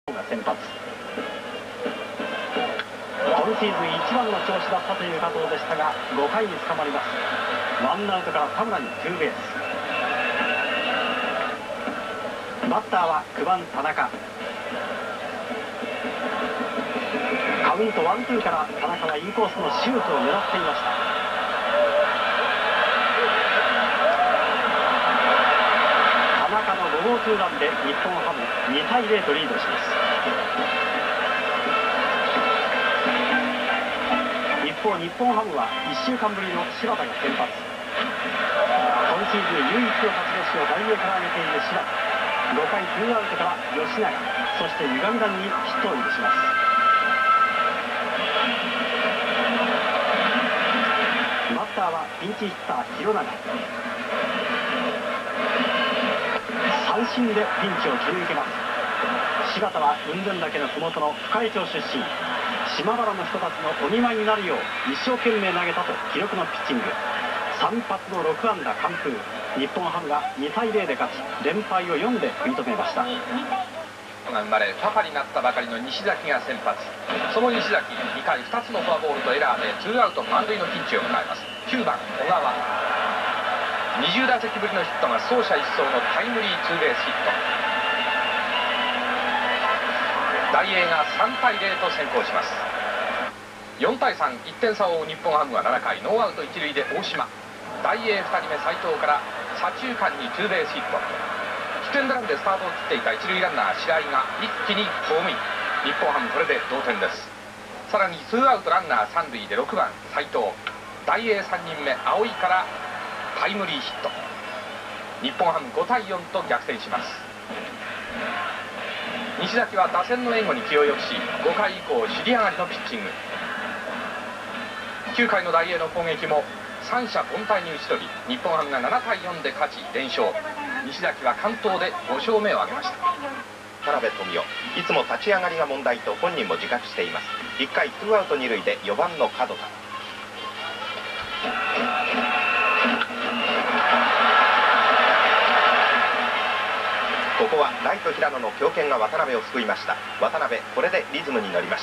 が先発。今シーズン一番の調子だったという加藤でしたが、5回に捕まります。ワンアウトから田村にツーベース。バッターは9番田中。カウント1-2から田中はインコースのシュートを狙っていました。田中の5号ツーランで日本ハム2対0とリードします。一方、日本ハムは1週間ぶりの柴田が先発。今シーズン唯一の勝ち星を大栄から挙げている柴田。5回ツーアウトから吉永、そして湯上段にヒットを許します。バッターはピンチヒッター廣永。三振でピンチを切り抜けます。柴田は雲仙岳の麓の深井町出身。島原の人たちのお見舞いになるよう一生懸命投げたと記録のピッチング。3発の6安打完封。日本ハムが2対0で勝ち、連敗を4で食い止めました。 が生まれパパになったばかりの西崎が先発。その西崎、2回2つのフォアボールとエラーでツーアウト満塁のピンチを迎えます。9番小川、20打席ぶりのヒットが走者一掃のタイムリーツーベースヒット。大栄が3対0と先行します。4対3、1点差を追う日本ハムは7回ノーアウト1塁で大島。大栄2人目斉藤から左中間にツーベースヒット。ヒットエンドランでスタートを切っていた一塁ランナー白井が一気にホームイン。日本ハムこれで同点です。さらにツーアウトランナー3塁で6番斉藤。大栄3人目青井からタイムリーヒット。日本ハム5対4と逆転します。西崎は打線の援護に気をよくし、5回以降尻上がりのピッチング。9回の大栄の攻撃も三者凡退に打ち取り、日本ハムが7対4で勝ち連勝。西崎は完投で5勝目を挙げました。 田辺富夫、いつも立ち上がりが問題と本人も自覚しています。1回ツーアウト2塁で4番の門田。ここはライト平野の強肩が渡辺を救いました。渡辺、これでリズムに乗りました。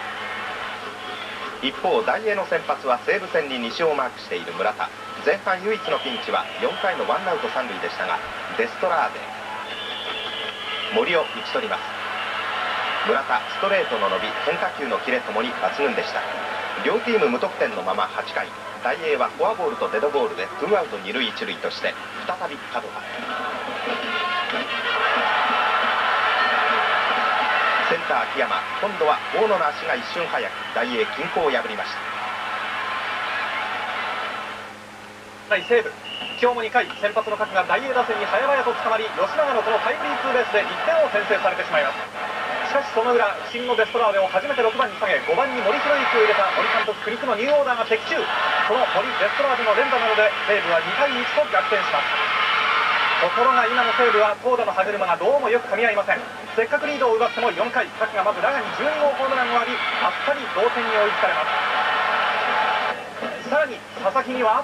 一方、大栄の先発は西武戦に2勝をマークしている村田。前半唯一のピンチは4回のワンアウト3塁でしたが、デストラーデ森を打ち取ります。村田、ストレートの伸び、変化球のキレともに抜群でした。両チーム無得点のまま8回、大栄はフォアボールとデッドボールでツーアウト2塁1塁として再び門田。センター秋山、今度は大野の足が一瞬早く大栄均衡を破りました。 対西武、今日も2回先発の角が大栄打線に早々と捕まり、吉永のこのタイムリーツーベースで1点を先制されてしまいます。しかしその裏、不振のデストラーデを初めて6番に下げ、5番に森博之を入れた森監督苦肉のニューオーダーが的中。その森デストラーデの連打なので西武は2対1と逆転します。ところが今の西武は投打の歯車がどうもよく噛み合いません。せっかくリードを奪っても4回、角がまずラガに12号ホームランを浴び、あっさり同点に追いつかれます。さらに佐々木には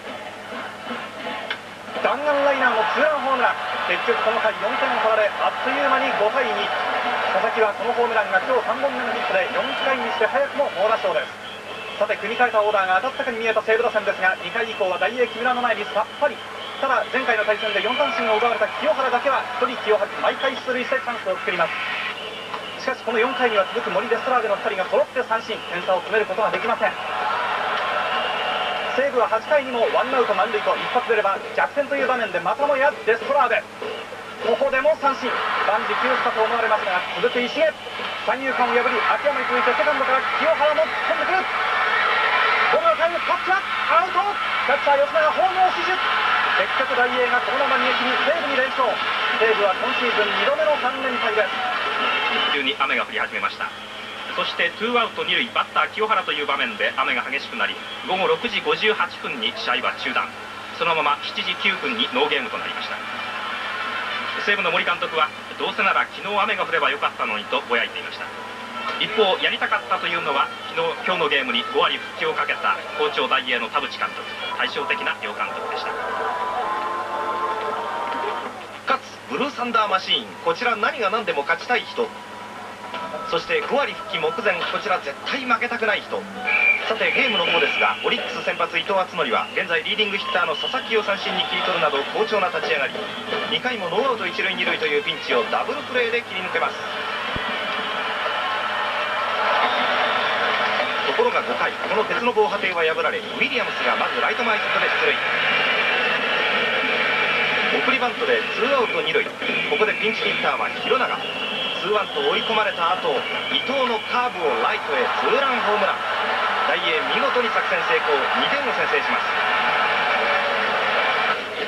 弾丸ライナーのツーランホームラン。結局この回4点を取られ、あっという間に5対2。佐々木はこのホームランが今日3本目のヒットで4回にして早くも猛打賞です。さて組み替えたオーダーが当たったかに見えた西武打線ですが、2回以降は大栄木村の前にさっぱり。ただ前回の対戦で4三振を奪われた清原だけは1人気を吐き、毎回出塁してチャンスを作ります。しかしこの4回には続く森デストラーデの2人が揃って三振、点差を詰めることができません。西武は8回にもワンアウト満塁と一発出れば逆転という場面でまたもやデストラーデ。ここでも三振、万事休すかと思われますが、続く石毛、三遊間を破り秋山に続いてセカンドから清原も突っ込んでくる。ボールのタイム、タッチはアウト。キャッチャー吉永ホームを死守。結局大栄がこのまま逃げ切り西武に連勝。西武は今シーズン2度目の3連敗です。 急に雨が降り始めました。そしてツーアウト2塁、バッター清原という場面で雨が激しくなり、午後6時58分に試合は中断。そのまま7時9分にノーゲームとなりました。西武の森監督はどうせなら昨日雨が降ればよかったのにとぼやいていました。一方、やりたかったというのは今日のゲームに5割復帰をかけた好調大栄の田淵監督。対照的な両監督でした。 かつブルーサンダーマシーン、こちら何が何でも勝ちたい人。 そして5割復帰目前、こちら絶対負けたくない人。さてゲームの方ですが、オリックス先発伊藤敦則は現在リーディングヒッターの佐々木を三振に切り取るなど好調な立ち上がり、2回もノーアウト一塁二塁というピンチをダブルプレーで切り抜けます。ところが5回、この鉄の防波堤は破られ、ウィリアムスがまずライト前ヒットで出塁。送りバントでツーアウト二塁。ここでピンチヒッターは廣長。ツーワンと追い込まれた後、伊藤のカーブをライトへツーランホームラン。大英見事に作戦成功、2点を先制します。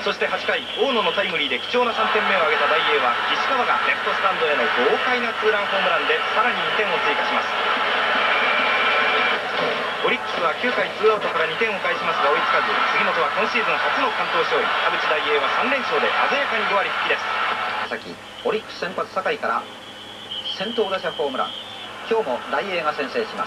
そして8回、大野のタイムリーで貴重な3点目を挙げた大英は岸川がレフトスタンドへの豪快なツーランホームランでさらに2点を追加します。オリックスは9回ツーアウトから2点を返しますが追いつかず、杉本は今シーズン初の完投勝利。田淵大英は3連勝で鮮やかに5割復帰です。 先オリックス先発酒井から先頭打者ホームラン。今日も大英が先制します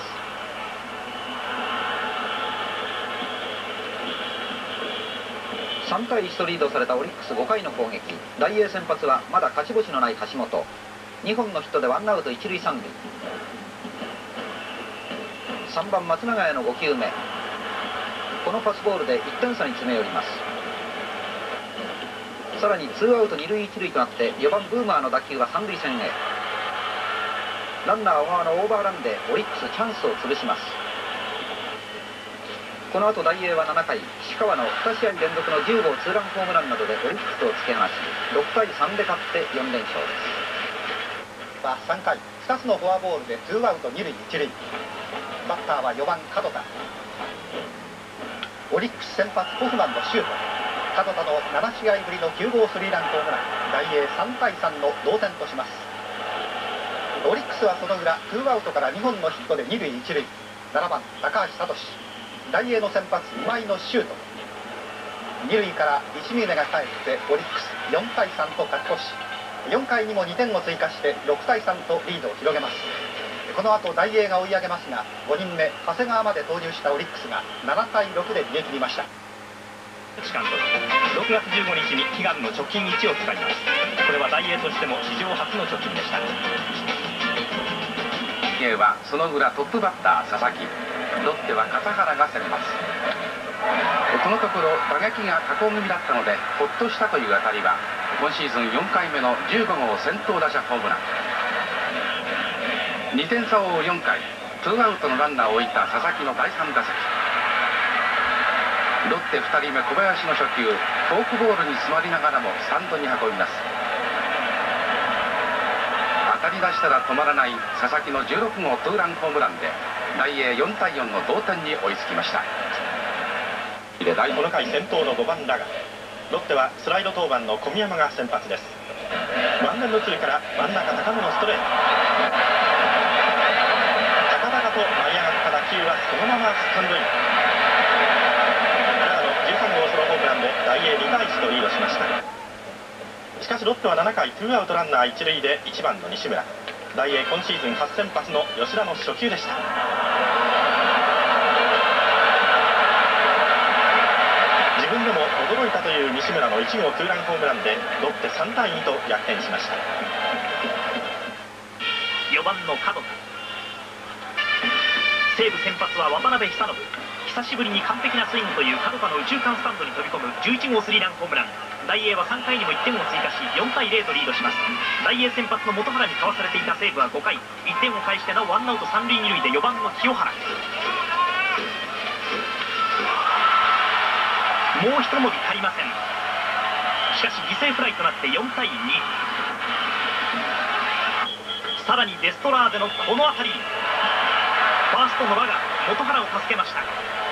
。3対1とリードされたオリックス5回の攻撃、大英先発はまだ勝ち星のない橋本。2本のヒットでワンアウト一塁三塁。3番松永への5球目、このパスボールで1点差に詰め寄ります。さらにツーアウト二塁一塁となって4番ブーマーの打球は三塁線へ。ランナー小川のオーバーランでオリックスチャンスを潰します。この後大英は7回、岸川の2試合連続の10号ツーランホームランなどでオリックスを突き放し6対3で勝って4連勝です。 3回、2つのフォアボールでツーアウト二塁一塁。バッターは4番門田。オリックス先発ホフマンのシュート。門田の7試合ぶりの9号スリーランホームラン。大英3対3の同点とします。オリックスはその裏、ツーアウトから2本のヒットで二塁一塁。7番高橋聡。大英の先発今井のシュート。二塁から石峰が帰ってオリックス4対3と勝ち越し、4回にも2点を追加して6対3とリードを広げます。この後大英が追い上げますが、5人目長谷川まで投入したオリックスが7対6で逃げ切りました。 監督、6月15日に悲願の貯金1を使います。これは大英としても史上初の貯金でした。 大英はその裏トップバッター佐々木、ロッテは笠原が先発。このところ打撃が下降気味だったのでほっとしたという当たりは今シーズン4回目の15号先頭打者ホームラン。2点差を追う4回、ツーアウトのランナーを置いた佐々木の第3打席。ロッテ2人目小林の初球、フォークボールに詰まりながらもスタンドに運びます。当たり出したら止まらない佐々木の16号ツーランホームランで大英4対4の同点に追いつきました。 この回先頭の5番ラガ、ロッテはスライド登板の小宮山が先発です。ワンアンドツーから真ん中高めのストレート。高々と舞い上がった打球はそのままスタンドイン。ラガの13号ソロホームランで大英2対1とリードしました。しかしロッテは7回ツーアウトランナー一塁で1番の西村。大英今シーズン初先発の吉田の初球でした。自分でも驚いたという西村の1号ツーランホームランでロッテ3対2と逆転しました。 4番の門田、西武先発は渡辺久信。久しぶりに完璧なスイングという門田の右中間スタンドに飛び込む11号スリーランホームラン。大英は3回にも1点を追加し4対0とリードします。大英先発の本原にかわされていた西武は5回、1点を返してなおワンアウト3塁2塁で4番の清原。もう一伸び足りません。しかし犠牲フライとなって4対2。さらにデストラーデのこの当たり、ファーストのラガ本原を助けました。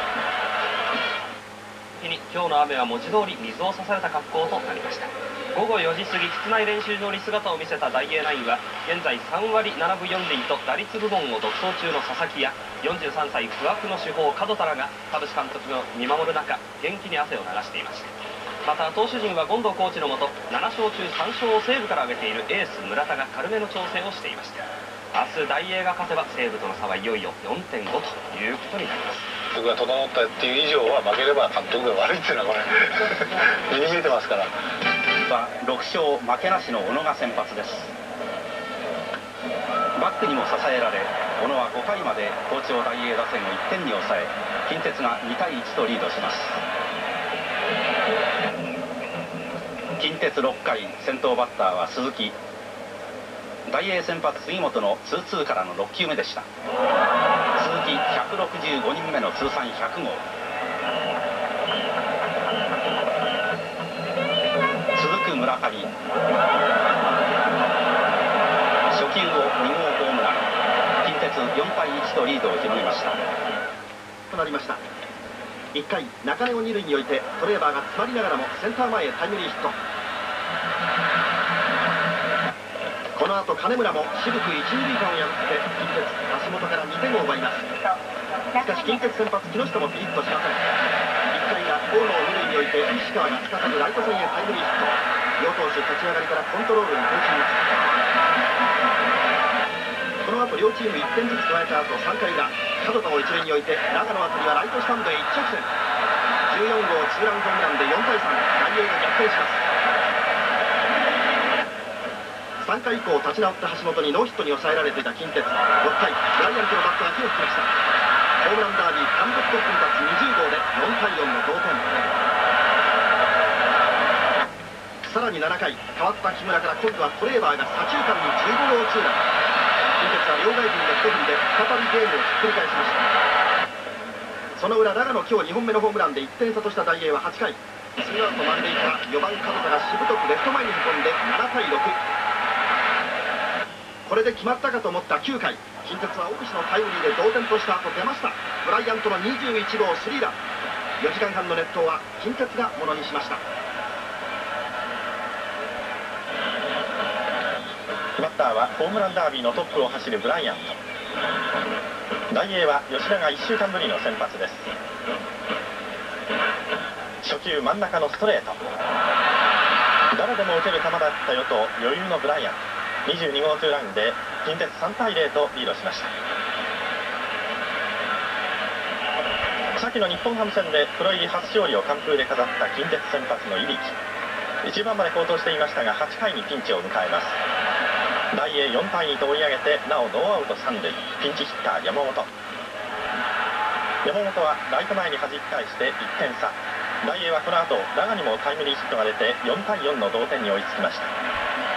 今日の雨は文字通り水を差された格好となりました。午後4時過ぎ、室内練習場に姿を見せた大英ナインは現在3割7分4厘と打率部門を独走中の佐々木や43歳不惑の主砲門田らが田淵監督が見守る中元気に汗を流していました。また投手陣は権藤コーチのもと7勝中3勝を西武から挙げているエース村田が軽めの調整をしていました。明日大英が勝てば西武との差はいよいよ 4.5 ということになります。 僕が整ったっていう以上は負ければ監督が悪いっていうのはこれ目に見えてますから。 6勝負けなしの小野が先発です。ババックにも支えられ小野は5回まで好調大英打線を1点に抑え近鉄が2対1とリードします。近鉄6回先頭バッターは鈴木。大英先発杉本の 2-2 からの6球目でした。鈴木165人目の通算100号。続く村上、初球を2号ホームラン。近鉄4対1とリードを広げました。 となりました。1回中根を2塁に置いてトレーバーが詰まりながらもセンター前へタイムリーヒット。この後金村も渋く一塁塁間を破って近鉄橋本から2点を奪います。しかし近鉄先発木下もピリッとしません。1回が大野を2塁に置いて西川がすかさずライト線へタイムリーヒット。両投手立ち上がりからコントロールに貢献です。この後両チーム1点ずつ加えた後3回裏門田を一塁に置いて長野あたりはライトスタンドへ一直線。14号ツーランホームランで4対3、大英が逆転します。3回以降立ち直った橋本にノーヒットに抑えられていた近鉄。6回ブライアントのバットが火を吹きました。ホームランダービー単独トップに立つ20号で4対4の同点。さらに7回代わった木村から今度はトレーバーが左中間に15号ツーラン。近鉄は両外人の一振りで再びゲームをひっくり返しました。その裏長野今日2本目のホームランで1点差とした大英は8回ツーアウト満塁から4番門田がしぶとくレフト前に運んで7対6。これで決まったかと思った9回近鉄は大石のタイムリーで同点とした後出ました。ブライアントの21号スリーラン。4時間半の熱闘は近鉄がものにしました。 バッターはホームランダービーのトップを走るブライアント。大英は吉田が1週間ぶりの先発です。初球真ん中のストレート。誰でも打てる球だったよと余裕のブライアント。22号ツーランで近鉄3対0とリードしました。先の日本ハム戦でプロ入り初勝利を完封で飾った近鉄先発の入木。1番まで好投していましたが8回にピンチを迎えます。大英4対2と追い上げてなおノーアウト3塁。ピンチヒッター山本。山本はライト前に弾き返して1点差。大英はこの後ラガにもタイムリーヒットが出て4対4の同点に追いつきました。